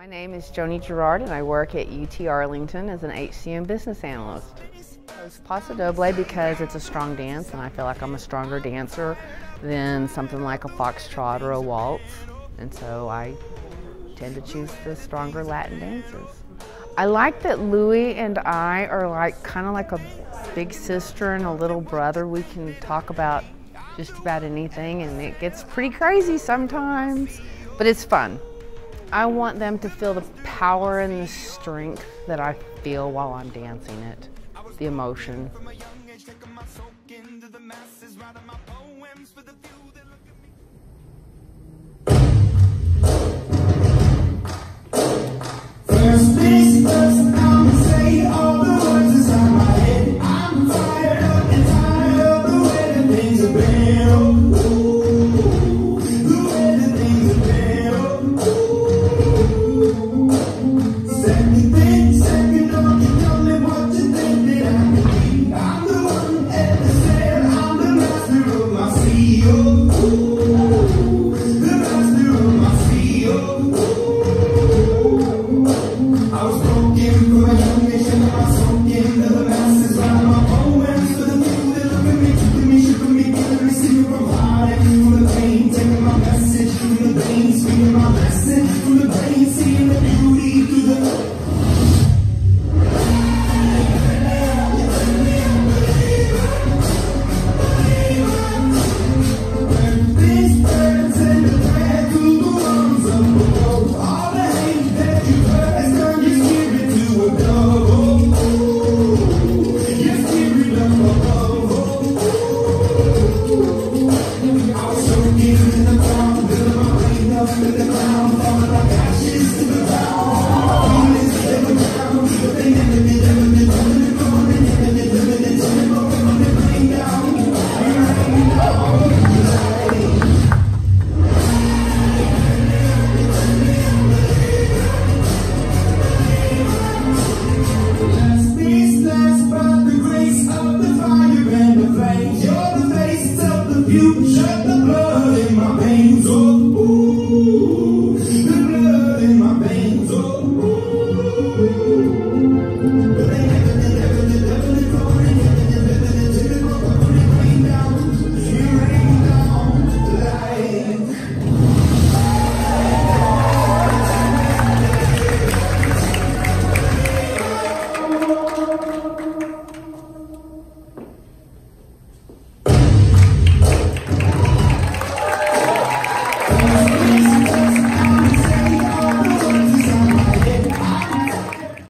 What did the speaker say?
My name is Joni Gerard and I work at UT Arlington as an HCM business analyst. I chose Paso Doble because it's a strong dance and I feel like I'm a stronger dancer than something like a foxtrot or a waltz, and so I tend to choose the stronger Latin dances. I like that Louie and I are kind of like a big sister and a little brother. We can talk about just about anything and it gets pretty crazy sometimes, but it's fun. I want them to feel the power and the strength that I feel while I'm dancing it, the emotion.